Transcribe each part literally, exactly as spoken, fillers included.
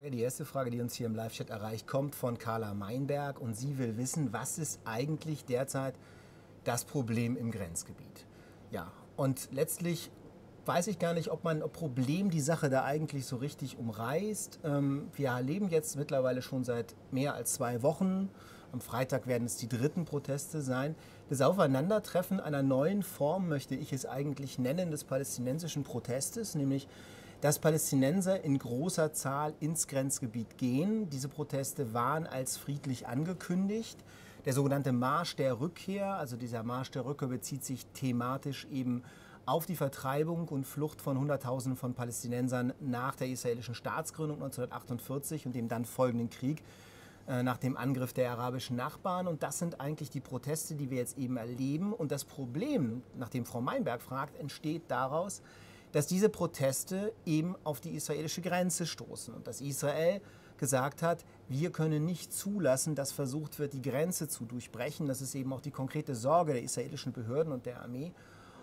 Die erste Frage, die uns hier im Live-Chat erreicht, kommt von Carla Meinberg und sie will wissen, was ist eigentlich derzeit das Problem im Grenzgebiet? Ja, und letztlich weiß ich gar nicht, ob man ob Problem die Sache da eigentlich so richtig umreißt. Ähm, wir leben jetzt mittlerweile schon seit mehr als zwei Wochen. Am Freitag werden es die dritten Proteste sein. Das Aufeinandertreffen einer neuen Form, möchte ich es eigentlich nennen, des palästinensischen Protestes, nämlich dass Palästinenser in großer Zahl ins Grenzgebiet gehen. Diese Proteste waren als friedlich angekündigt. Der sogenannte Marsch der Rückkehr, also dieser Marsch der Rückkehr bezieht sich thematisch eben auf die Vertreibung und Flucht von Hunderttausenden von Palästinensern nach der israelischen Staatsgründung neunzehnhundertachtundvierzig und dem dann folgenden Krieg äh, nach dem Angriff der arabischen Nachbarn. Und das sind eigentlich die Proteste, die wir jetzt eben erleben. Und das Problem, nach dem Frau Meinberg fragt, entsteht daraus, dass diese Proteste eben auf die israelische Grenze stoßen und dass Israel gesagt hat, wir können nicht zulassen, dass versucht wird, die Grenze zu durchbrechen. Das ist eben auch die konkrete Sorge der israelischen Behörden und der Armee.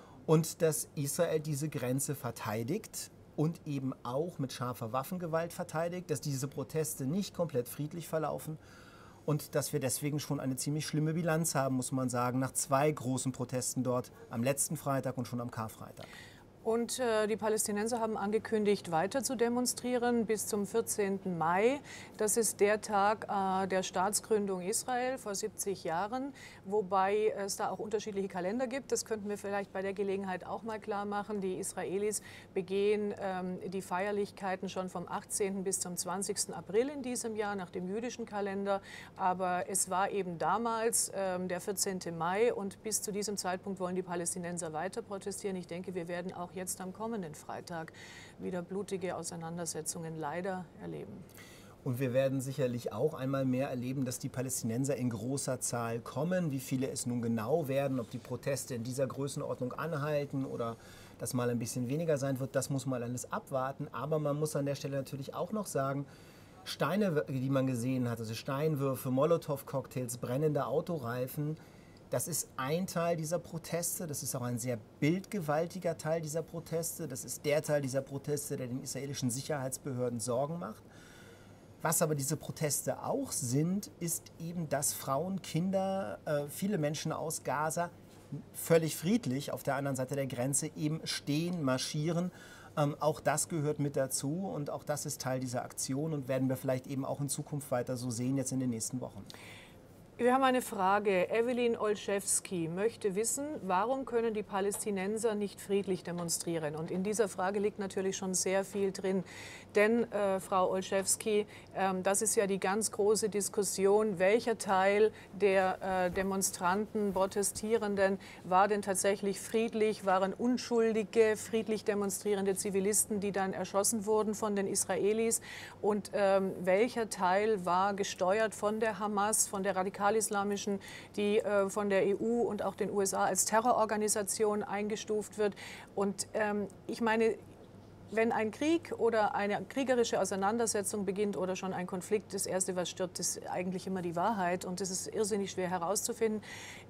Und dass Israel diese Grenze verteidigt und eben auch mit scharfer Waffengewalt verteidigt, dass diese Proteste nicht komplett friedlich verlaufen und dass wir deswegen schon eine ziemlich schlimme Bilanz haben, muss man sagen, nach zwei großen Protesten dort am letzten Freitag und schon am Karfreitag. Und äh, die Palästinenser haben angekündigt, weiter zu demonstrieren bis zum vierzehnten Mai. Das ist der Tag äh, der Staatsgründung Israel vor siebzig Jahren, wobei es da auch unterschiedliche Kalender gibt. Das könnten wir vielleicht bei der Gelegenheit auch mal klar machen. Die Israelis begehen ähm, die Feierlichkeiten schon vom achtzehnten bis zum zwanzigsten April in diesem Jahr nach dem jüdischen Kalender. Aber es war eben damals ähm, der vierzehnte Mai und bis zu diesem Zeitpunkt wollen die Palästinenser weiter protestieren. Ich denke, wir werden auch jetzt am kommenden Freitag wieder blutige Auseinandersetzungen leider erleben. Und wir werden sicherlich auch einmal mehr erleben, dass die Palästinenser in großer Zahl kommen. Wie viele es nun genau werden, ob die Proteste in dieser Größenordnung anhalten oder das mal ein bisschen weniger sein wird, das muss man alles abwarten. Aber man muss an der Stelle natürlich auch noch sagen, Steine, die man gesehen hat, also Steinwürfe, Molotow-Cocktails, brennende Autoreifen, das ist ein Teil dieser Proteste, das ist auch ein sehr bildgewaltiger Teil dieser Proteste. Das ist der Teil dieser Proteste, der den israelischen Sicherheitsbehörden Sorgen macht. Was aber diese Proteste auch sind, ist eben, dass Frauen, Kinder, äh, viele Menschen aus Gaza völlig friedlich auf der anderen Seite der Grenze eben stehen, marschieren. Ähm, auch das gehört mit dazu und auch das ist Teil dieser Aktion und werden wir vielleicht eben auch in Zukunft weiter so sehen, jetzt in den nächsten Wochen. Wir haben eine Frage. Evelyn Olszewski möchte wissen, warum können die Palästinenser nicht friedlich demonstrieren? Und in dieser Frage liegt natürlich schon sehr viel drin. Denn, äh, Frau Olszewski, äh, das ist ja die ganz große Diskussion, welcher Teil der äh, Demonstranten, Protestierenden war denn tatsächlich friedlich, waren unschuldige, friedlich demonstrierende Zivilisten, die dann erschossen wurden von den Israelis? Und ähm, welcher Teil war gesteuert von der Hamas, von der radikalen islamischen, die äh, von der E U und auch den U S A als Terrororganisation eingestuft wird. Und ähm, ich meine, wenn ein Krieg oder eine kriegerische Auseinandersetzung beginnt oder schon ein Konflikt, das Erste, was stirbt, ist eigentlich immer die Wahrheit. Und das ist irrsinnig schwer herauszufinden.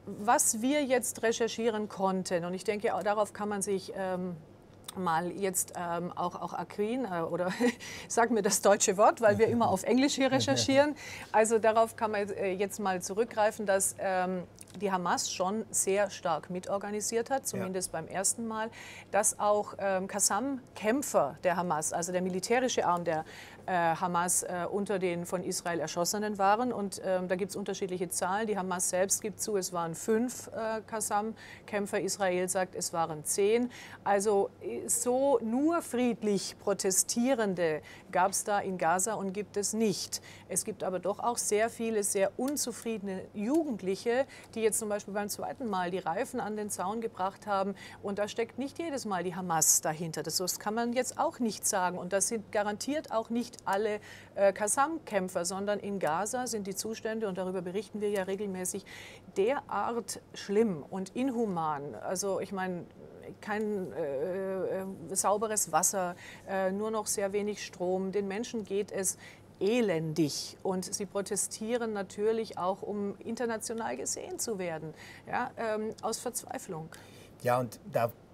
Was wir jetzt recherchieren konnten, und ich denke, darauf kann man sich ähm, mal jetzt ähm, auch, auch Aquin äh, oder sag mir das deutsche Wort, weil wir immer auf Englisch hier recherchieren. Also darauf kann man äh, jetzt mal zurückgreifen, dass ähm, die Hamas schon sehr stark mitorganisiert hat, zumindest ja. beim ersten Mal, dass auch ähm, Qassam-Kämpfer der Hamas, also der militärische Arm der äh, Hamas, äh, unter den von Israel Erschossenen waren. Und ähm, da gibt es unterschiedliche Zahlen. Die Hamas selbst gibt zu, es waren fünf äh, Qassam-Kämpfer. Israel sagt, es waren zehn. Also so nur friedlich Protestierende gab es da in Gaza und gibt es nicht. Es gibt aber doch auch sehr viele sehr unzufriedene Jugendliche, die jetzt zum Beispiel beim zweiten Mal die Reifen an den Zaun gebracht haben. Und da steckt nicht jedes Mal die Hamas dahinter. Das, das kann man jetzt auch nicht sagen. Und das sind garantiert auch nicht alle äh, Qassam-Kämpfer, sondern in Gaza sind die Zustände, und darüber berichten wir ja regelmäßig, derart schlimm und inhuman. Also ich meine, kein äh, äh, sauberes Wasser, äh, nur noch sehr wenig Strom. Den Menschen geht es elendig. Und sie protestieren natürlich auch, um international gesehen zu werden, ja, ähm, aus Verzweiflung. Ja, und da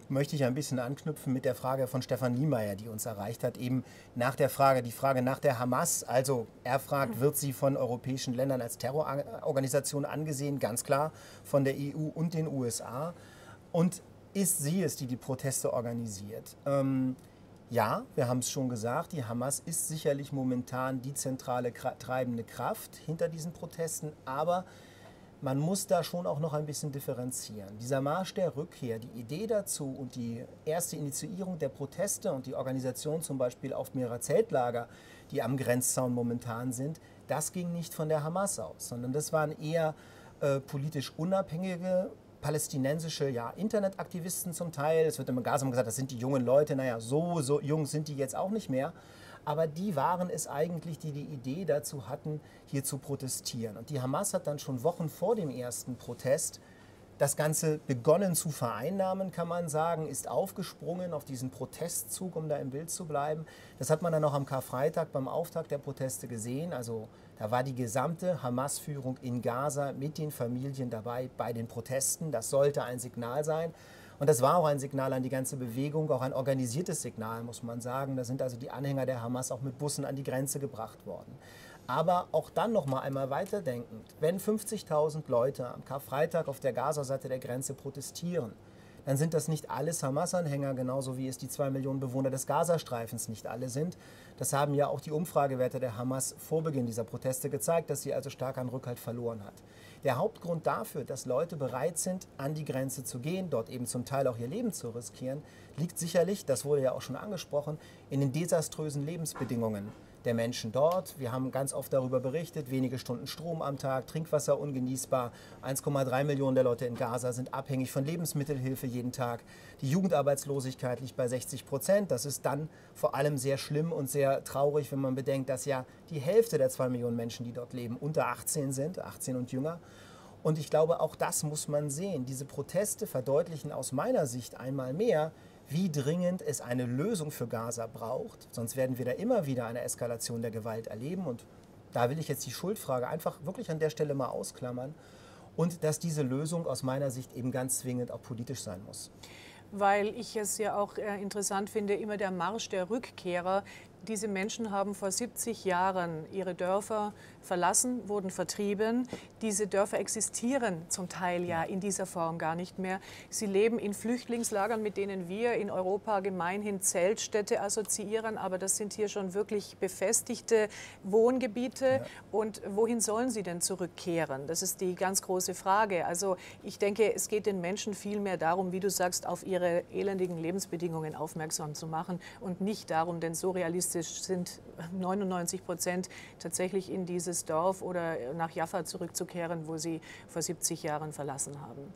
möchte ich ein bisschen anknüpfen mit der Frage von Stefan Niemeyer, die uns erreicht hat, eben nach der Frage, die Frage nach der Hamas. Also er fragt, wird sie von europäischen Ländern als Terrororganisation angesehen? Ganz klar, von der E U und den U S A. Und ist sie es, die die Proteste organisiert? Ähm, ja, wir haben es schon gesagt, die Hamas ist sicherlich momentan die zentrale treibende Kraft hinter diesen Protesten, aber man muss da schon auch noch ein bisschen differenzieren. Dieser Marsch der Rückkehr, die Idee dazu und die erste Initiierung der Proteste und die Organisation zum Beispiel auf mehrerer Zeltlager, die am Grenzzaun momentan sind, das ging nicht von der Hamas aus, sondern das waren eher äh, politisch unabhängige palästinensische ja, Internetaktivisten zum Teil. Es wird im Gaza gesagt, das sind die jungen Leute. Naja, so, so jung sind die jetzt auch nicht mehr. Aber die waren es eigentlich, die die Idee dazu hatten, hier zu protestieren. Und die Hamas hat dann schon Wochen vor dem ersten Protest das Ganze begonnen zu vereinnahmen, kann man sagen, ist aufgesprungen auf diesen Protestzug, um da im Bild zu bleiben. Das hat man dann auch am Karfreitag beim Auftakt der Proteste gesehen. Also da war die gesamte Hamas-Führung in Gaza mit den Familien dabei bei den Protesten. Das sollte ein Signal sein. Und das war auch ein Signal an die ganze Bewegung, auch ein organisiertes Signal, muss man sagen. Da sind also die Anhänger der Hamas auch mit Bussen an die Grenze gebracht worden. Aber auch dann noch mal einmal weiterdenkend, wenn fünfzigtausend Leute am Karfreitag auf der Gaza-Seite der Grenze protestieren, dann sind das nicht alles Hamas-Anhänger, genauso wie es die zwei Millionen Bewohner des Gazastreifens nicht alle sind. Das haben ja auch die Umfragewerte der Hamas vor Beginn dieser Proteste gezeigt, dass sie also stark an Rückhalt verloren hat. Der Hauptgrund dafür, dass Leute bereit sind, an die Grenze zu gehen, dort eben zum Teil auch ihr Leben zu riskieren, liegt sicherlich, das wurde ja auch schon angesprochen, in den desaströsen Lebensbedingungen der Menschen dort. Wir haben ganz oft darüber berichtet, wenige Stunden Strom am Tag, Trinkwasser ungenießbar. eins Komma drei Millionen der Leute in Gaza sind abhängig von Lebensmittelhilfe jeden Tag. Die Jugendarbeitslosigkeit liegt bei sechzig Prozent. Das ist dann vor allem sehr schlimm und sehr traurig, wenn man bedenkt, dass ja die Hälfte der zwei Millionen Menschen, die dort leben, unter achtzehn sind, achtzehn und jünger. Und ich glaube, auch das muss man sehen. Diese Proteste verdeutlichen aus meiner Sicht einmal mehr, wie dringend es eine Lösung für Gaza braucht. Sonst werden wir da immer wieder eine Eskalation der Gewalt erleben. Und da will ich jetzt die Schuldfrage einfach wirklich an der Stelle mal ausklammern. Und dass diese Lösung aus meiner Sicht eben ganz zwingend auch politisch sein muss. Weil ich es ja auch interessant finde, immer der Marsch der Rückkehrer. Diese Menschen haben vor siebzig Jahren ihre Dörfer verlassen, wurden vertrieben. Diese Dörfer existieren zum Teil ja in dieser Form gar nicht mehr. Sie leben in Flüchtlingslagern, mit denen wir in Europa gemeinhin Zeltstädte assoziieren. Aber das sind hier schon wirklich befestigte Wohngebiete. Ja. Und wohin sollen sie denn zurückkehren? Das ist die ganz große Frage. Also ich denke, es geht den Menschen viel mehr darum, wie du sagst, auf ihre elendigen Lebensbedingungen aufmerksam zu machen und nicht darum, denn so realistisch sind neunundneunzig Prozent tatsächlich in dieses Dorf oder nach Jaffa zurückzukehren, wo sie vor siebzig Jahren verlassen haben.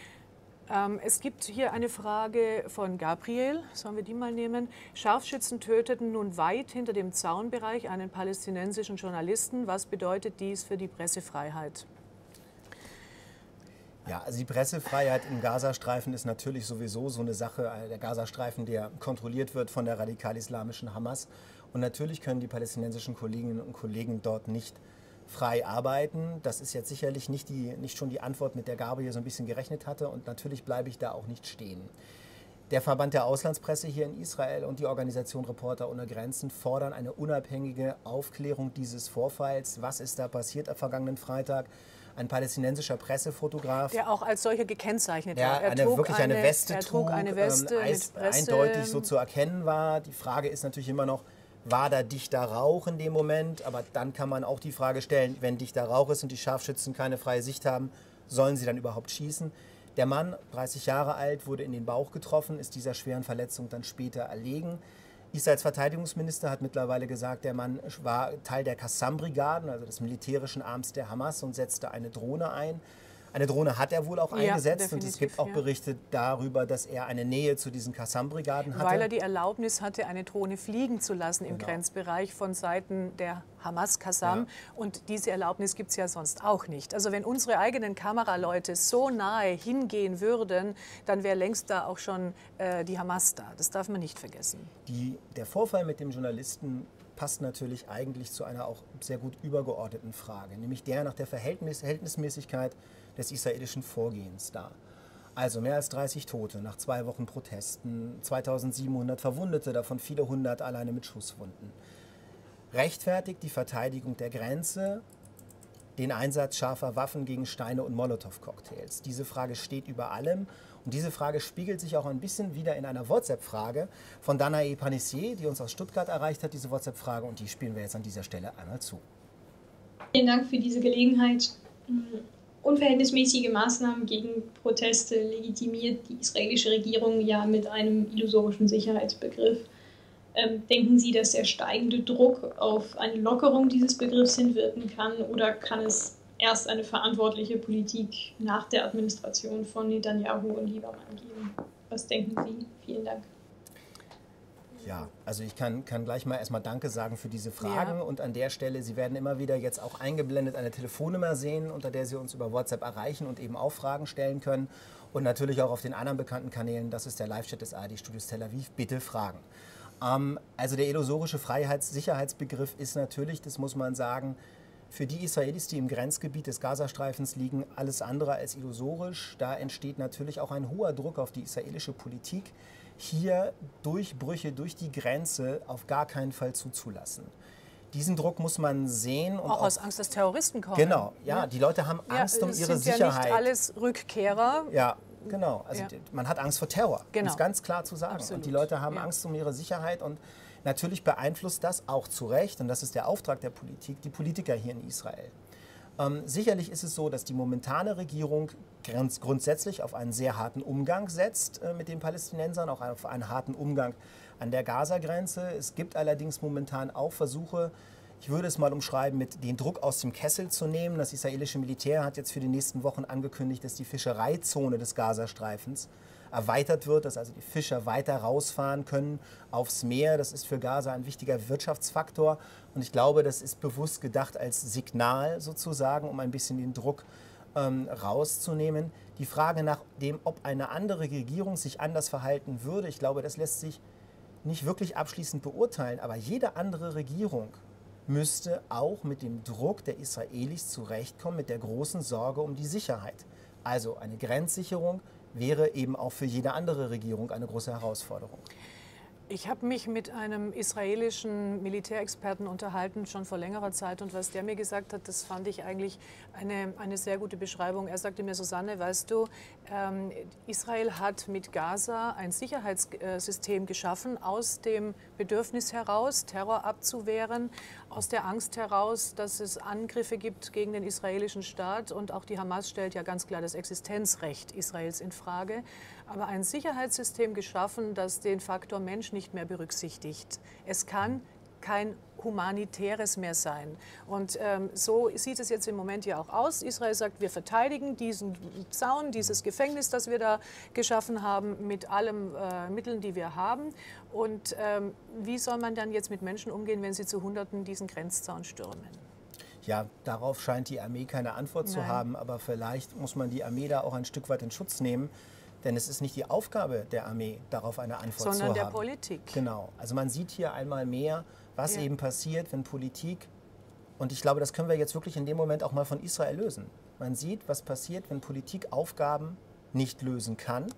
Ähm, es gibt hier eine Frage von Gabriel, sollen wir die mal nehmen? Scharfschützen töteten nun weit hinter dem Zaunbereich einen palästinensischen Journalisten. Was bedeutet dies für die Pressefreiheit? Ja, also die Pressefreiheit im Gazastreifen ist natürlich sowieso so eine Sache. Der Gazastreifen, der kontrolliert wird von der radikal-islamischen Hamas. Und natürlich können die palästinensischen Kolleginnen und Kollegen dort nicht frei arbeiten. Das ist jetzt sicherlich nicht, die, nicht schon die Antwort, mit der Gabriel so ein bisschen gerechnet hatte. Und natürlich bleibe ich da auch nicht stehen. Der Verband der Auslandspresse hier in Israel und die Organisation Reporter ohne Grenzen fordern eine unabhängige Aufklärung dieses Vorfalls. Was ist da passiert am vergangenen Freitag? Ein palästinensischer Pressefotograf, der auch als solcher gekennzeichnet war. Er eine, trug wirklich eine, eine Weste er trug, trug eine Weste ähm, mit Presse. eindeutig so zu erkennen war. Die Frage ist natürlich immer noch, war da dichter Rauch in dem Moment? Aber dann kann man auch die Frage stellen, wenn dichter Rauch ist und die Scharfschützen keine freie Sicht haben, sollen sie dann überhaupt schießen? Der Mann, dreißig Jahre alt, wurde in den Bauch getroffen, ist dieser schweren Verletzung dann später erlegen. Israels Verteidigungsminister hat mittlerweile gesagt, der Mann war Teil der Qassam-Brigaden, also des militärischen Arms der Hamas, und setzte eine Drohne ein. Eine Drohne hat er wohl auch ja, eingesetzt und es gibt auch ja. Berichte darüber, dass er eine Nähe zu diesen Qassam-Brigaden hatte. Weil er die Erlaubnis hatte, eine Drohne fliegen zu lassen im genau. Grenzbereich von Seiten der Hamas Qassam. Ja. Und diese Erlaubnis gibt es ja sonst auch nicht. Also wenn unsere eigenen Kameraleute so nahe hingehen würden, dann wäre längst da auch schon äh, die Hamas da. Das darf man nicht vergessen. Die, der Vorfall mit dem Journalisten passt natürlich eigentlich zu einer auch sehr gut übergeordneten Frage, nämlich der nach der Verhältnis, Verhältnismäßigkeit des israelischen Vorgehens da. Also mehr als dreißig Tote nach zwei Wochen Protesten, zweitausendsiebenhundert Verwundete, davon viele hundert alleine mit Schusswunden. Rechtfertigt die Verteidigung der Grenze den Einsatz scharfer Waffen gegen Steine und Molotow-Cocktails? Diese Frage steht über allem und diese Frage spiegelt sich auch ein bisschen wieder in einer WhatsApp-Frage von Danae Panissier, die uns aus Stuttgart erreicht hat, diese WhatsApp-Frage, und die spielen wir jetzt an dieser Stelle einmal zu. Vielen Dank für diese Gelegenheit. Unverhältnismäßige Maßnahmen gegen Proteste legitimiert die israelische Regierung ja mit einem illusorischen Sicherheitsbegriff. Ähm, denken Sie, dass der steigende Druck auf eine Lockerung dieses Begriffs hinwirken kann, oder kann es erst eine verantwortliche Politik nach der Administration von Netanyahu und Liebermann geben? Was denken Sie? Vielen Dank. Ja, also ich kann, kann gleich mal erstmal Danke sagen für diese Fragen, ja. Und an der Stelle, Sie werden immer wieder jetzt auch eingeblendet eine Telefonnummer sehen, unter der Sie uns über WhatsApp erreichen und eben auch Fragen stellen können, und natürlich auch auf den anderen bekannten Kanälen, das ist der Live-Chat des A R D-Studios Tel Aviv, bitte fragen. Ähm, also der illusorische Freiheits-Sicherheitsbegriff ist natürlich, das muss man sagen, für die Israelis, die im Grenzgebiet des Gazastreifens liegen, alles andere als illusorisch. Da entsteht natürlich auch ein hoher Druck auf die israelische Politik, hier Durchbrüche durch die Grenze auf gar keinen Fall zuzulassen. Diesen Druck muss man sehen. Und auch, auch aus Angst, dass Terroristen kommen. Genau, ja, ja. Die Leute haben Angst ja, um ihre Sicherheit. Ja, nicht alles Rückkehrer. Ja, genau. Also ja. Man hat Angst vor Terror, genau. Um es ganz klar zu sagen. Absolut. Und die Leute haben ja. Angst um ihre Sicherheit, und natürlich beeinflusst das auch zu Recht, und das ist der Auftrag der Politik, die Politiker hier in Israel. Ähm, sicherlich ist es so, dass die momentane Regierung grundsätzlich auf einen sehr harten Umgang setzt äh, mit den Palästinensern, auch auf einen harten Umgang an der Gaza-Grenze. Es gibt allerdings momentan auch Versuche, ich würde es mal umschreiben, mit den Druck aus dem Kessel zu nehmen. Das israelische Militär hat jetzt für die nächsten Wochen angekündigt, dass die Fischereizone des Gazastreifens erweitert wird, dass also die Fischer weiter rausfahren können aufs Meer. Das ist für Gaza ein wichtiger Wirtschaftsfaktor, und ich glaube, das ist bewusst gedacht als Signal sozusagen, um ein bisschen den Druck ähm, rauszunehmen. Die Frage nach dem, ob eine andere Regierung sich anders verhalten würde, ich glaube, das lässt sich nicht wirklich abschließend beurteilen, aber jede andere Regierung müsste auch mit dem Druck der Israelis zurechtkommen, mit der großen Sorge um die Sicherheit. Also eine Grenzsicherung wäre eben auch für jede andere Regierung eine große Herausforderung. Ich habe mich mit einem israelischen Militärexperten unterhalten, schon vor längerer Zeit. Und was der mir gesagt hat, das fand ich eigentlich eine, eine sehr gute Beschreibung. Er sagte mir, Susanne, weißt du, ähm, Israel hat mit Gaza ein Sicherheitssystem geschaffen, aus dem Bedürfnis heraus, Terror abzuwehren, aus der Angst heraus, dass es Angriffe gibt gegen den israelischen Staat. Und auch die Hamas stellt ja ganz klar das Existenzrecht Israels in Frage. Aber ein Sicherheitssystem geschaffen, das den Faktor Mensch nicht mehr berücksichtigt. Es kann kein humanitäres mehr sein. Und ähm, so sieht es jetzt im Moment ja auch aus. Israel sagt, wir verteidigen diesen Zaun, dieses Gefängnis, das wir da geschaffen haben, mit allen äh, Mitteln, die wir haben. Und ähm, wie soll man dann jetzt mit Menschen umgehen, wenn sie zu Hunderten diesen Grenzzaun stürmen? Ja, darauf scheint die Armee keine Antwort Nein. zu haben. Aber vielleicht muss man die Armee da auch ein Stück weit in Schutz nehmen. Denn es ist nicht die Aufgabe der Armee, darauf eine Antwort Sondern zu haben. der Politik. Genau. Also man sieht hier einmal mehr, was ja. eben passiert, wenn Politik, und ich glaube, das können wir jetzt wirklich in dem Moment auch mal von Israel lösen. Man sieht, was passiert, wenn Politik Aufgaben nicht lösen kann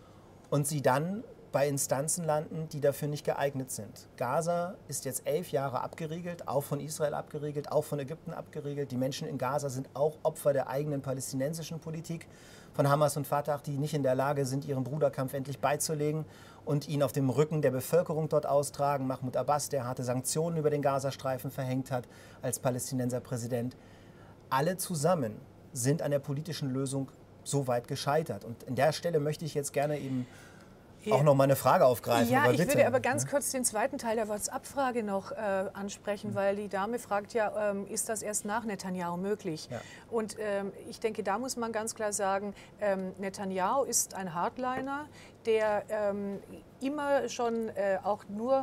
und sie dann bei Instanzen landen, die dafür nicht geeignet sind. Gaza ist jetzt elf Jahre abgeriegelt, auch von Israel abgeriegelt, auch von Ägypten abgeriegelt. Die Menschen in Gaza sind auch Opfer der eigenen palästinensischen Politik von Hamas und Fatah, die nicht in der Lage sind, ihren Bruderkampf endlich beizulegen und ihn auf dem Rücken der Bevölkerung dort austragen. Mahmoud Abbas, der harte Sanktionen über den Gazastreifen verhängt hat als Palästinenser Präsident. Alle zusammen sind an der politischen Lösung so weit gescheitert. Und an der Stelle möchte ich jetzt gerne eben auch noch mal eine Frage aufgreifen. Ja, aber ich bitte. würde aber ganz kurz den zweiten Teil der WhatsApp-Frage noch äh, ansprechen, weil die Dame fragt ja, ähm, ist das erst nach Netanyahu möglich? Ja. Und ähm, ich denke, da muss man ganz klar sagen, ähm, Netanyahu ist ein Hardliner, der ähm, immer schon äh, auch nur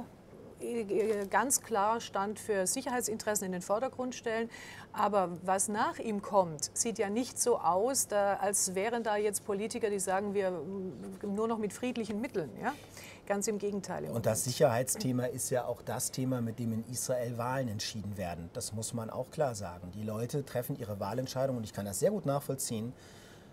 ganz klar stand für Sicherheitsinteressen in den Vordergrund stellen. Aber was nach ihm kommt, sieht ja nicht so aus, da, als wären da jetzt Politiker, die sagen, wir nur noch mit friedlichen Mitteln. Ja? Ganz im Gegenteil. Im Und das Sicherheitsthema ist ja auch das Thema, mit dem in Israel Wahlen entschieden werden. Das muss man auch klar sagen. Die Leute treffen ihre Wahlentscheidung, und ich kann das sehr gut nachvollziehen,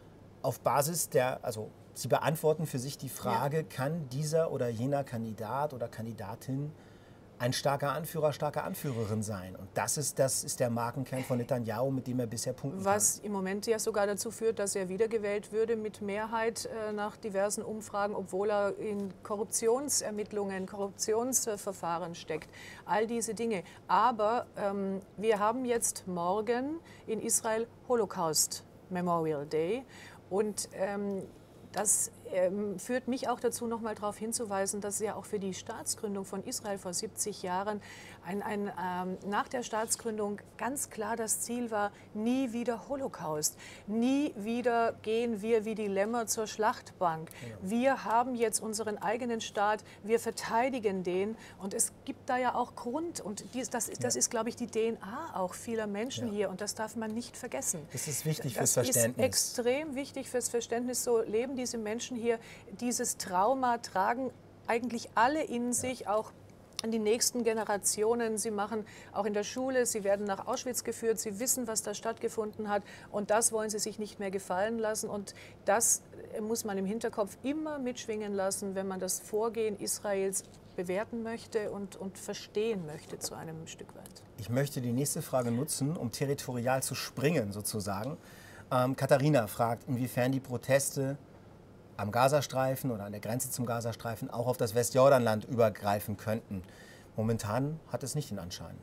auf Basis der, also Sie beantworten für sich die Frage, ja. kann dieser oder jener Kandidat oder Kandidatin ein starker Anführer, starke Anführerin sein. Und das ist, das ist der Markenkern von Netanyahu, mit dem er bisher punkten kann. Was im Moment ja sogar dazu führt, dass er wiedergewählt würde mit Mehrheit äh, nach diversen Umfragen, obwohl er in Korruptionsermittlungen, Korruptionsverfahren steckt. All diese Dinge. Aber ähm, wir haben jetzt morgen in Israel Holocaust Memorial Day. Und ähm, das ähm, führt mich auch dazu, noch mal darauf hinzuweisen, dass ja auch für die Staatsgründung von Israel vor siebzig Jahren ein, ein, ähm, nach der Staatsgründung ganz klar das Ziel war, nie wieder Holocaust. Nie wieder gehen wir wie die Lämmer zur Schlachtbank. Ja. Wir haben jetzt unseren eigenen Staat, wir verteidigen den. Und es gibt da ja auch Grund. Und dies, das, das ja. ist, glaube ich, die D N A auch vieler Menschen ja. hier. Und das darf man nicht vergessen. Das ist wichtig fürs das Verständnis. Das ist extrem wichtig fürs Verständnis. So leben diese Menschen hier. Dieses Trauma tragen eigentlich alle in sich, ja. auch an die nächsten Generationen. Sie machen auch in der Schule, sie werden nach Auschwitz geführt, sie wissen, was da stattgefunden hat. Und das wollen sie sich nicht mehr gefallen lassen. Und das muss man im Hinterkopf immer mitschwingen lassen, wenn man das Vorgehen Israels bewerten möchte und, und verstehen möchte zu einem Stück weit. Ich möchte die nächste Frage nutzen, um territorial zu springen sozusagen. Ähm, Katharina fragt, inwiefern die Proteste am Gazastreifen oder an der Grenze zum Gazastreifen auch auf das Westjordanland übergreifen könnten. Momentan hat es nicht den Anschein.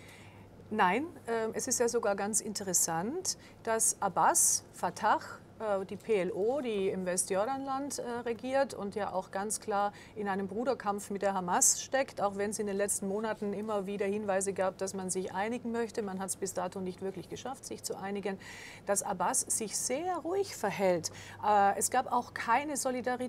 Nein, äh, es ist ja sogar ganz interessant, dass Abbas, Fatah, äh, die P L O, die im Westjordanland äh, regiert und ja auch ganz klar in einem Bruderkampf mit der Hamas steckt, auch wenn es in den letzten Monaten immer wieder Hinweise gab, dass man sich einigen möchte. Man hat es bis dato nicht wirklich geschafft, sich zu einigen, dass Abbas sich sehr ruhig verhält. Äh, es gab auch keine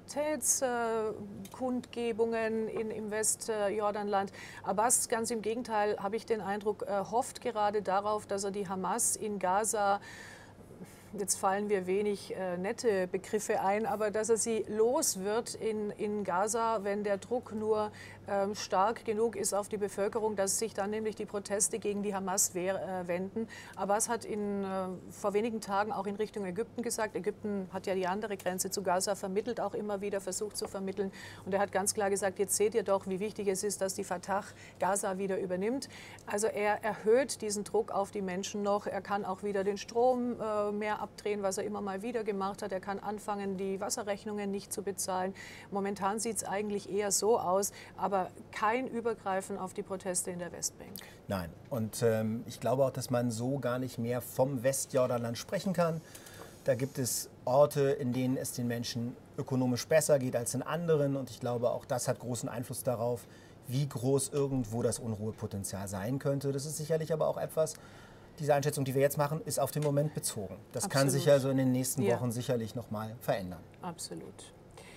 Solidaritätskundgebungen äh, im Westjordanland. Abbas, ganz im Gegenteil, habe ich den Eindruck, äh, hofft gerade darauf, dass er die Hamas in Gaza, jetzt fallen mir wenig äh, nette Begriffe ein, aber dass er sie los wird in, in Gaza, wenn der Druck nur ähm, stark genug ist auf die Bevölkerung, dass sich dann nämlich die Proteste gegen die Hamas wehr, äh, wenden. Abbas hat in, äh, vor wenigen Tagen auch in Richtung Ägypten gesagt, Ägypten hat ja die andere Grenze zu Gaza vermittelt, auch immer wieder versucht zu vermitteln. Und er hat ganz klar gesagt, jetzt seht ihr doch, wie wichtig es ist, dass die Fatah Gaza wieder übernimmt. Also er erhöht diesen Druck auf die Menschen noch. Er kann auch wieder den Strom äh, mehr abdrehen, was er immer mal wieder gemacht hat. Er kann anfangen, die Wasserrechnungen nicht zu bezahlen. Momentan sieht es eigentlich eher so aus, aber kein Übergreifen auf die Proteste in der Westbank. Nein, und ähm, ich glaube auch, dass man so gar nicht mehr vom Westjordanland sprechen kann. Da gibt es Orte, in denen es den Menschen ökonomisch besser geht als in anderen. Und ich glaube, auch das hat großen Einfluss darauf, wie groß irgendwo das Unruhepotenzial sein könnte. Das ist sicherlich aber auch etwas, diese Einschätzung, die wir jetzt machen, ist auf den Moment bezogen. Das Absolut. Kann sich also in den nächsten Wochen ja. sicherlich noch mal verändern. Absolut.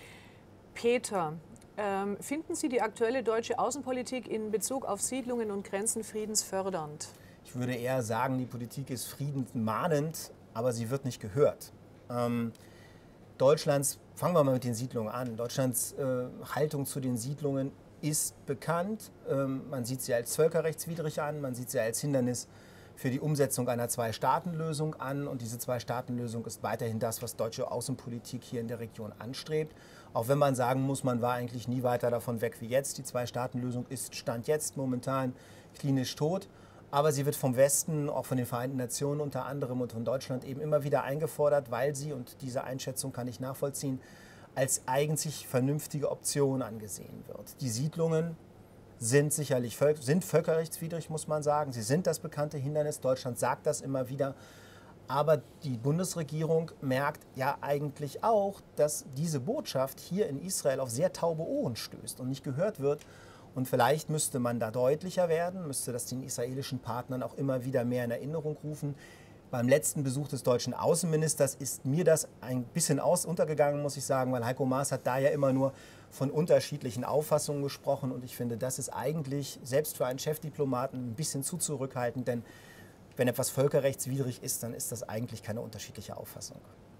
Peter, ähm, finden Sie die aktuelle deutsche Außenpolitik in Bezug auf Siedlungen und Grenzen friedensfördernd? Ich würde eher sagen, die Politik ist friedensmahnend, aber sie wird nicht gehört. Ähm, Deutschlands, fangen wir mal mit den Siedlungen an, Deutschlands äh, Haltung zu den Siedlungen ist bekannt. Ähm, man sieht sie als völkerrechtswidrig an, man sieht sie als Hindernis für die Umsetzung einer Zwei-Staaten-Lösung an. Und diese Zwei-Staaten-Lösung ist weiterhin das, was deutsche Außenpolitik hier in der Region anstrebt. Auch wenn man sagen muss, man war eigentlich nie weiter davon weg wie jetzt. Die Zwei-Staaten-Lösung ist Stand jetzt momentan klinisch tot. Aber sie wird vom Westen, auch von den Vereinten Nationen unter anderem und von Deutschland eben immer wieder eingefordert, weil sie, und diese Einschätzung kann ich nachvollziehen, als eigentlich vernünftige Option angesehen wird. Die Siedlungen sind sicherlich sind völkerrechtswidrig, muss man sagen. Sie sind das bekannte Hindernis. Deutschland sagt das immer wieder. Aber die Bundesregierung merkt ja eigentlich auch, dass diese Botschaft hier in Israel auf sehr taube Ohren stößt und nicht gehört wird. Und vielleicht müsste man da deutlicher werden, müsste das den israelischen Partnern auch immer wieder mehr in Erinnerung rufen. Beim letzten Besuch des deutschen Außenministers ist mir das ein bisschen aus untergegangen, muss ich sagen, weil Heiko Maas hat da ja immer nur von unterschiedlichen Auffassungen gesprochen. Und ich finde, das ist eigentlich, selbst für einen Chefdiplomaten, ein bisschen zu zurückhaltend. Denn wenn etwas völkerrechtswidrig ist, dann ist das eigentlich keine unterschiedliche Auffassung.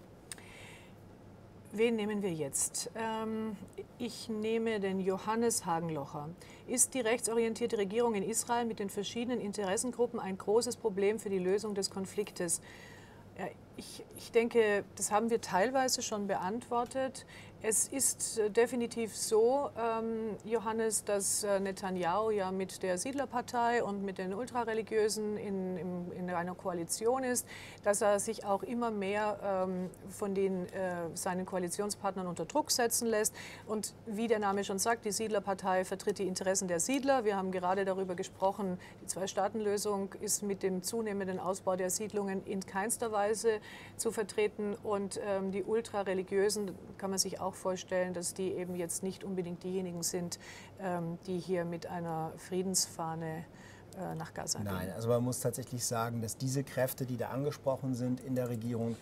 Wen nehmen wir jetzt? Ähm, ich nehme den Johannes Hagenlocher. Ist die rechtsorientierte Regierung in Israel mit den verschiedenen Interessengruppen ein großes Problem für die Lösung des Konfliktes? Ja, ich, ich denke, das haben wir teilweise schon beantwortet. Es ist äh, definitiv so, ähm, Johannes, dass äh, Netanyahu ja mit der Siedlerpartei und mit den Ultrareligiösen in, in, in einer Koalition ist, dass er sich auch immer mehr ähm, von den, äh, seinen Koalitionspartnern unter Druck setzen lässt. Und wie der Name schon sagt, die Siedlerpartei vertritt die Interessen der Siedler. Wir haben gerade darüber gesprochen, die Zwei-Staaten-Lösung ist mit dem zunehmenden Ausbau der Siedlungen in keinster Weise zu vertreten. Und ähm, die Ultrareligiösen, kann man sich auch vorstellen, dass die eben jetzt nicht unbedingt diejenigen sind, ähm, die hier mit einer Friedensfahne äh, nach Gaza gehen. Nein, also man muss tatsächlich sagen, dass diese Kräfte, die da angesprochen sind in der Regierung,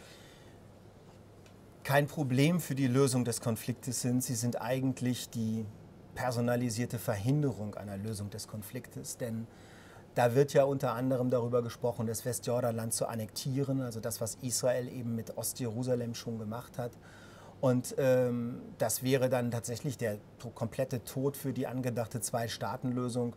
kein Problem für die Lösung des Konfliktes sind. Sie sind eigentlich die personalisierte Verhinderung einer Lösung des Konfliktes. Denn da wird ja unter anderem darüber gesprochen, das Westjordanland zu annektieren, also das, was Israel eben mit Ostjerusalem schon gemacht hat. Und ähm, das wäre dann tatsächlich der komplette Tod für die angedachte Zwei-Staaten-Lösung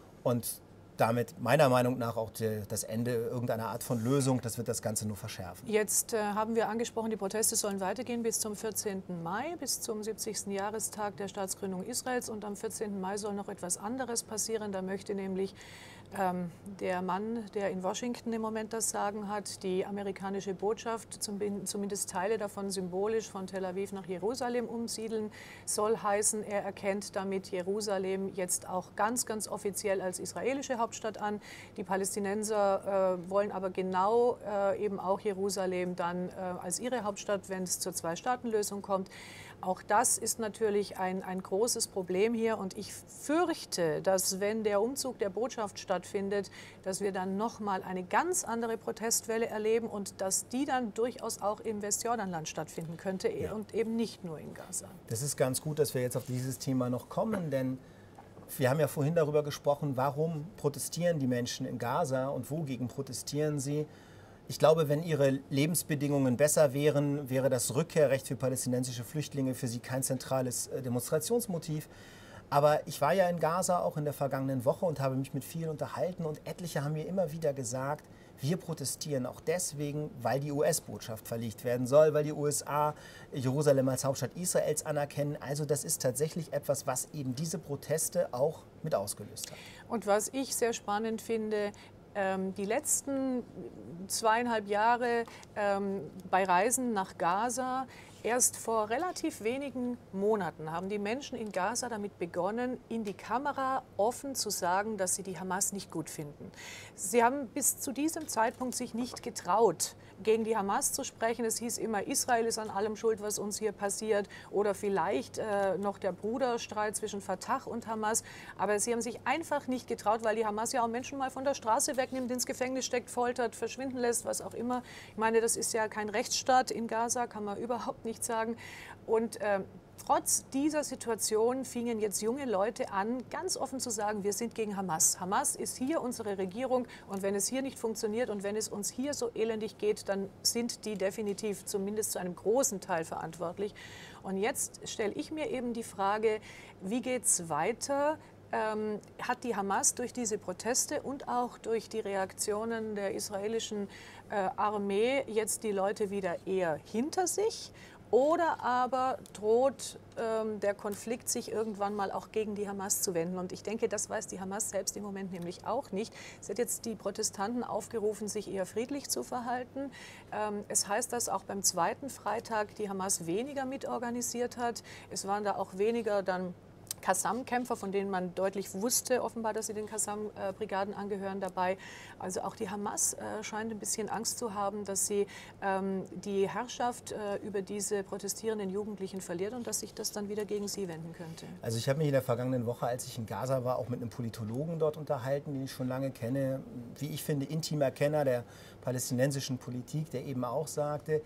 und damit meiner Meinung nach auch die, das Ende irgendeiner Art von Lösung. Das wird das Ganze nur verschärfen. Jetzt äh, haben wir angesprochen, die Proteste sollen weitergehen bis zum vierzehnten Mai, bis zum siebzigsten Jahrestag der Staatsgründung Israels. Und am vierzehnten Mai soll noch etwas anderes passieren. Da möchte nämlich ähm, der Mann, der in Washington im Moment das Sagen hat, die amerikanische Botschaft, zum, zumindest Teile davon symbolisch von Tel Aviv nach Jerusalem umsiedeln. Soll heißen, er erkennt damit Jerusalem jetzt auch ganz, ganz offiziell als israelische Hauptstadt an. Die Palästinenser äh, wollen aber genau äh, eben auch Jerusalem dann äh, als ihre Hauptstadt, wenn es zur Zwei-Staaten-Lösung kommt. Auch das ist natürlich ein, ein großes Problem hier und ich fürchte, dass wenn der Umzug der Botschaft stattfindet, dass wir dann nochmal eine ganz andere Protestwelle erleben und dass die dann durchaus auch im Westjordanland stattfinden könnte ja. und eben nicht nur in Gaza. Das ist ganz gut, dass wir jetzt auf dieses Thema noch kommen, denn wir haben ja vorhin darüber gesprochen, warum protestieren die Menschen in Gaza und wogegen protestieren sie. Ich glaube, wenn ihre Lebensbedingungen besser wären, wäre das Rückkehrrecht für palästinensische Flüchtlinge für sie kein zentrales Demonstrationsmotiv. Aber ich war ja in Gaza auch in der vergangenen Woche und habe mich mit vielen unterhalten und etliche haben mir immer wieder gesagt, wir protestieren auch deswegen, weil die U S-Botschaft verlegt werden soll, weil die U S A Jerusalem als Hauptstadt Israels anerkennen. Also das ist tatsächlich etwas, was eben diese Proteste auch mit ausgelöst hat. Und was ich sehr spannend finde, die letzten zweieinhalb Jahre ähm, bei Reisen nach Gaza, erst vor relativ wenigen Monaten haben die Menschen in Gaza damit begonnen, in die Kamera offen zu sagen, dass sie die Hamas nicht gut finden. Sie haben bis zu diesem Zeitpunkt sich nicht getraut, gegen die Hamas zu sprechen. Es hieß immer, Israel ist an allem schuld, was uns hier passiert, oder vielleicht äh, noch der Bruderstreit zwischen Fatah und Hamas. Aber sie haben sich einfach nicht getraut, weil die Hamas ja auch Menschen mal von der Straße wegnimmt, ins Gefängnis steckt, foltert, verschwinden lässt, was auch immer. Ich meine, das ist ja kein Rechtsstaat in Gaza, kann man überhaupt nicht sagen. Und äh, trotz dieser Situation fingen jetzt junge Leute an, ganz offen zu sagen, wir sind gegen Hamas. Hamas ist hier unsere Regierung und wenn es hier nicht funktioniert und wenn es uns hier so elendig geht, dann sind die definitiv zumindest zu einem großen Teil verantwortlich. Und jetzt stelle ich mir eben die Frage, wie geht es weiter? Ähm, hat die Hamas durch diese Proteste und auch durch die Reaktionen der israelischen äh, Armee jetzt die Leute wieder eher hinter sich? Oder aber droht ähm, der Konflikt sich irgendwann mal auch gegen die Hamas zu wenden? Und ich denke, das weiß die Hamas selbst im Moment nämlich auch nicht. Es hat jetzt die Protestanten aufgerufen, sich eher friedlich zu verhalten. Ähm, es heißt, dass auch beim zweiten Freitag die Hamas weniger mitorganisiert hat. Es waren da auch weniger dann Qassam-Kämpfer, von denen man deutlich wusste, offenbar, dass sie den Qassam-Brigaden angehören, dabei. Also auch die Hamas äh, scheint ein bisschen Angst zu haben, dass sie ähm, die Herrschaft äh, über diese protestierenden Jugendlichen verliert und dass sich das dann wieder gegen sie wenden könnte. Also ich habe mich in der vergangenen Woche, als ich in Gaza war, auch mit einem Politologen dort unterhalten, den ich schon lange kenne, wie ich finde, intimer Kenner der palästinensischen Politik, der eben auch sagte,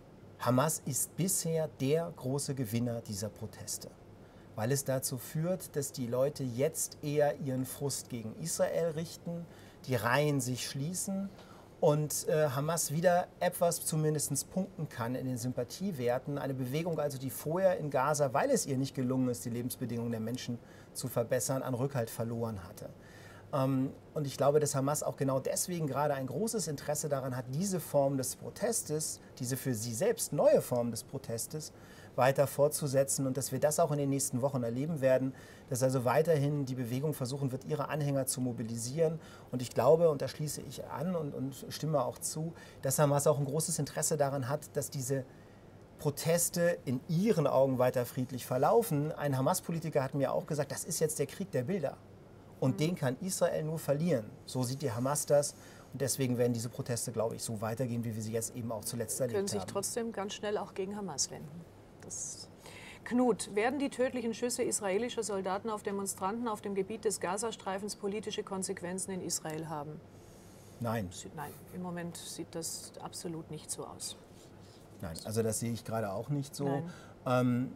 Hamas ist bisher der große Gewinner dieser Proteste. Weil es dazu führt, dass die Leute jetzt eher ihren Frust gegen Israel richten, die Reihen sich schließen und äh, Hamas wieder etwas zumindest punkten kann in den Sympathiewerten. Eine Bewegung also, die vorher in Gaza, weil es ihr nicht gelungen ist, die Lebensbedingungen der Menschen zu verbessern, an Rückhalt verloren hatte. Ähm, und ich glaube, dass Hamas auch genau deswegen gerade ein großes Interesse daran hat, diese Form des Protestes, diese für sie selbst neue Form des Protestes, weiter fortzusetzen und dass wir das auch in den nächsten Wochen erleben werden, dass also weiterhin die Bewegung versuchen wird, ihre Anhänger zu mobilisieren. Und ich glaube, und da schließe ich an und, und stimme auch zu, dass Hamas auch ein großes Interesse daran hat, dass diese Proteste in ihren Augen weiter friedlich verlaufen. Ein Hamas-Politiker hat mir auch gesagt, das ist jetzt der Krieg der Bilder. Und mhm. den kann Israel nur verlieren. So sieht die Hamas das. Und deswegen werden diese Proteste, glaube ich, so weitergehen, wie wir sie jetzt eben auch zuletzt erlebt haben. Können sich trotzdem ganz schnell auch gegen Hamas wenden. Das Knut, werden die tödlichen Schüsse israelischer Soldaten auf Demonstranten auf dem Gebiet des Gazastreifens politische Konsequenzen in Israel haben? Nein. Nein, im Moment sieht das absolut nicht so aus. Nein, also das sehe ich gerade auch nicht so. Nein. Ähm,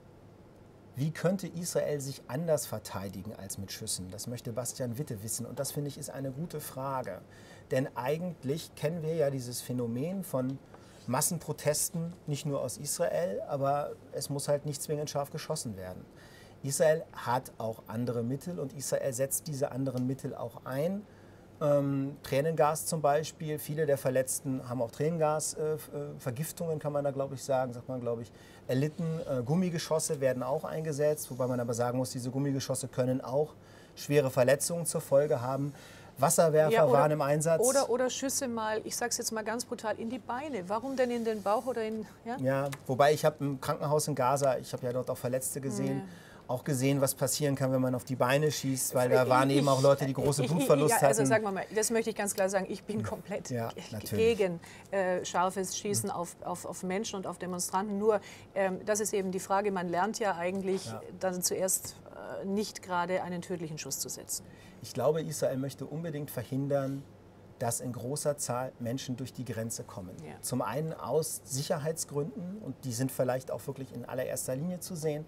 wie könnte Israel sich anders verteidigen als mit Schüssen? Das möchte Bastian Witte wissen und das, finde ich, ist eine gute Frage. Denn eigentlich kennen wir ja dieses Phänomen von Massenprotesten, nicht nur aus Israel, aber es muss halt nicht zwingend scharf geschossen werden. Israel hat auch andere Mittel und Israel setzt diese anderen Mittel auch ein. Ähm, Tränengas zum Beispiel, viele der Verletzten haben auch Tränengasvergiftungen, äh, kann man da glaube ich sagen, sagt man glaube ich, erlitten. Äh, Gummigeschosse werden auch eingesetzt, wobei man aber sagen muss, diese Gummigeschosse können auch schwere Verletzungen zur Folge haben. Wasserwerfer ja, oder, waren im Einsatz. Oder, oder Schüsse mal, ich sage es jetzt mal ganz brutal, in die Beine. Warum denn in den Bauch oder in... Ja, ja wobei ich habe im Krankenhaus in Gaza, ich habe ja dort auch Verletzte gesehen, ja. auch gesehen, was passieren kann, wenn man auf die Beine schießt, weil da waren ich, eben auch Leute, die große ich, Blutverlust ich, ja, also hatten. sagen wir mal, das möchte ich ganz klar sagen, ich bin komplett ja, gegen äh, scharfes Schießen mhm. auf, auf, auf Menschen und auf Demonstranten. Nur, ähm, das ist eben die Frage, man lernt ja eigentlich ja. dann zuerst äh, nicht gerade einen tödlichen Schuss zu setzen. Ich glaube, Israel möchte unbedingt verhindern, dass in großer Zahl Menschen durch die Grenze kommen. Ja. Zum einen aus Sicherheitsgründen, und die sind vielleicht auch wirklich in allererster Linie zu sehen.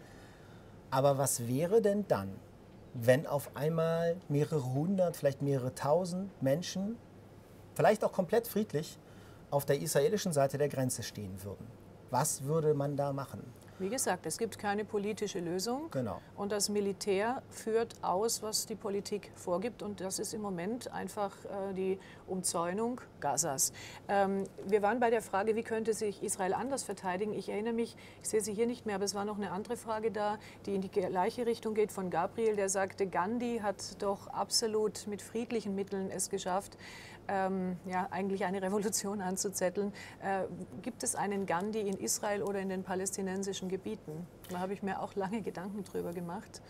Aber was wäre denn dann, wenn auf einmal mehrere hundert, vielleicht mehrere tausend Menschen, vielleicht auch komplett friedlich, auf der israelischen Seite der Grenze stehen würden? Was würde man da machen? Wie gesagt, es gibt keine politische Lösung. Genau. Und das Militär führt aus, was die Politik vorgibt. Und das ist im Moment einfach äh, die Umzäunung Gazas. Ähm, wir waren bei der Frage, wie könnte sich Israel anders verteidigen. Ich erinnere mich, ich sehe sie hier nicht mehr, aber es war noch eine andere Frage da, die in die gleiche Richtung geht, von Gabriel, der sagte, Gandhi hat doch absolut mit friedlichen Mitteln es geschafft, Ähm, ja, eigentlich eine Revolution anzuzetteln. Äh, gibt es einen Gandhi in Israel oder in den palästinensischen Gebieten? Da habe ich mir auch lange Gedanken drüber gemacht.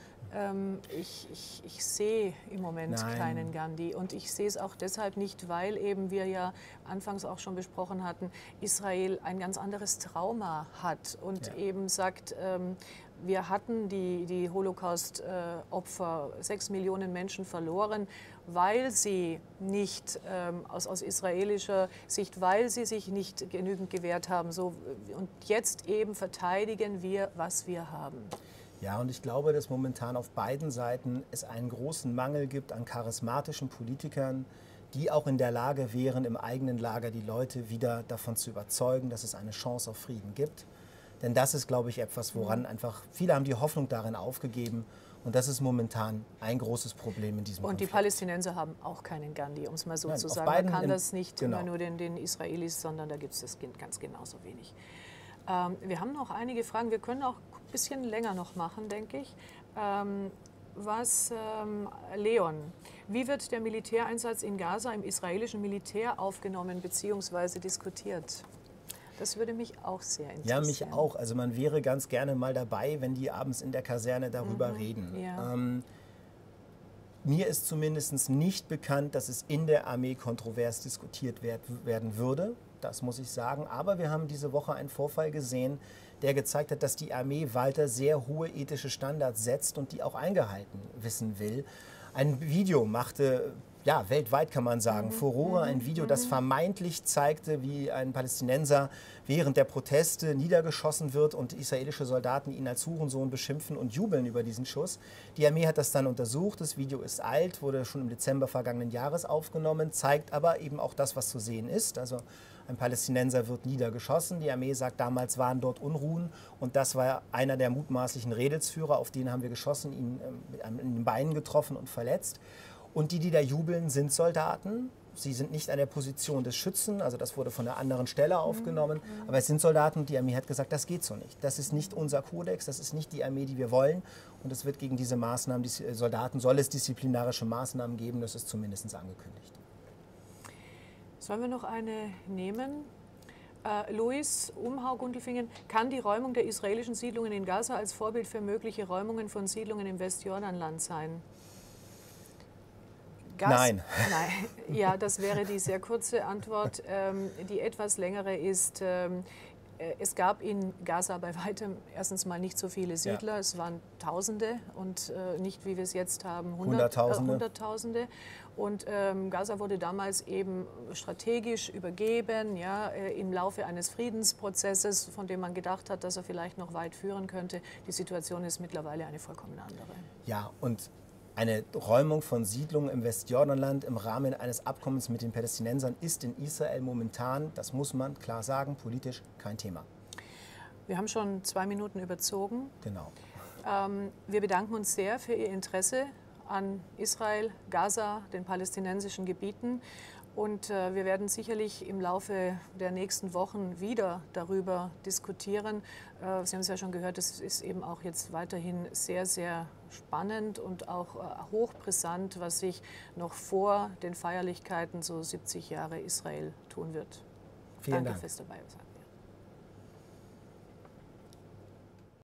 Ähm, ich, ich, ich sehe im Moment Nein. keinen Gandhi und ich sehe es auch deshalb nicht, weil eben wir ja anfangs auch schon besprochen hatten, Israel ein ganz anderes Trauma hat und ja. eben sagt, ähm, wir hatten die, die Holocaust-Opfer, äh, sechs Millionen Menschen verloren, weil sie nicht ähm, aus, aus israelischer Sicht, weil sie sich nicht genügend gewehrt haben. So, und jetzt eben verteidigen wir, was wir haben. Ja, und ich glaube, dass momentan auf beiden Seiten es einen großen Mangel gibt an charismatischen Politikern, die auch in der Lage wären, im eigenen Lager die Leute wieder davon zu überzeugen, dass es eine Chance auf Frieden gibt. Denn das ist, glaube ich, etwas, woran einfach viele haben die Hoffnung darin aufgegeben. Und das ist momentan ein großes Problem in diesem Und Konflikt. die Palästinenser haben auch keinen Gandhi, um es mal so Nein, zu sagen. Man kann das nicht genau. immer nur den, den Israelis, sondern da gibt es das ganz genauso wenig. Ähm, wir haben noch einige Fragen. Wir können auch ein bisschen länger noch machen, denke ich. Ähm, was, ähm, Leon, wie wird der Militäreinsatz in Gaza im israelischen Militär aufgenommen bzw. diskutiert? Das würde mich auch sehr interessieren. Ja, mich auch. Also man wäre ganz gerne mal dabei, wenn die abends in der Kaserne darüber mhm, reden. Ja. Ähm, mir ist zumindest nicht bekannt, dass es in der Armee kontrovers diskutiert werd, werden würde. Das muss ich sagen. Aber wir haben diese Woche einen Vorfall gesehen, der gezeigt hat, dass die Armee weiter sehr hohe ethische Standards setzt und die auch eingehalten wissen will. Ein Video machte, ja, weltweit kann man sagen, mhm. Furore, ein Video, das vermeintlich zeigte, wie ein Palästinenser während der Proteste niedergeschossen wird und israelische Soldaten ihn als Hurensohn beschimpfen und jubeln über diesen Schuss. Die Armee hat das dann untersucht, das Video ist alt, wurde schon im Dezember vergangenen Jahres aufgenommen, zeigt aber eben auch das, was zu sehen ist. Also ein Palästinenser wird niedergeschossen, die Armee sagt, damals waren dort Unruhen und das war einer der mutmaßlichen Redelsführer, auf den haben wir geschossen, ihn in den Beinen getroffen und verletzt. Und die, die da jubeln, sind Soldaten. Sie sind nicht an der Position des Schützen, also das wurde von einer anderen Stelle aufgenommen. Mhm. Aber es sind Soldaten und die Armee hat gesagt, das geht so nicht. Das ist nicht unser Kodex, das ist nicht die Armee, die wir wollen. Und es wird gegen diese Maßnahmen, die Soldaten, soll es disziplinarische Maßnahmen geben, das ist zumindest angekündigt. Sollen wir noch eine nehmen? Äh, Luis Umhau-Gundelfingen, kann die Räumung der israelischen Siedlungen in Gaza als Vorbild für mögliche Räumungen von Siedlungen im Westjordanland sein? Gas? Nein. Nein. Ja, das wäre die sehr kurze Antwort. Ähm, die etwas längere ist, ähm, es gab in Gaza bei weitem erstens mal nicht so viele Siedler, ja. Es waren Tausende und äh, nicht, wie wir es jetzt haben, hundert, Hunderttausende. Äh, Hunderttausende. Und ähm, Gaza wurde damals eben strategisch übergeben, ja, äh, im Laufe eines Friedensprozesses, von dem man gedacht hat, dass er vielleicht noch weit führen könnte. Die Situation ist mittlerweile eine vollkommen andere. Ja, und eine Räumung von Siedlungen im Westjordanland im Rahmen eines Abkommens mit den Palästinensern ist in Israel momentan, das muss man klar sagen, politisch kein Thema. Wir haben schon zwei Minuten überzogen. Genau. Ähm, wir bedanken uns sehr für Ihr Interesse an Israel, Gaza, den palästinensischen Gebieten. Und äh, wir werden sicherlich im Laufe der nächsten Wochen wieder darüber diskutieren. Äh, Sie haben es ja schon gehört, es ist eben auch jetzt weiterhin sehr, sehr spannend und auch äh, hochbrisant, was sich noch vor den Feierlichkeiten, so siebzig Jahre Israel, tun wird. Vielen Danke Dank fürs Dabeisein.